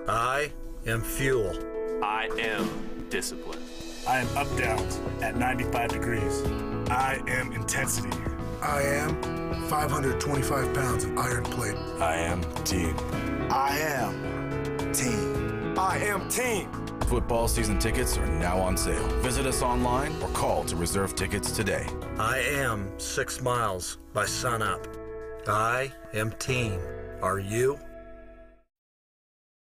I am fuel. I am discipline. I am up downs at 95 degrees. I am intensity. I am 525 pounds of iron plate. I am team. I am team. I am team. Football season tickets are now on sale. Visit us online or call to reserve tickets today. I am 6 miles by sunup. I am team. Are you?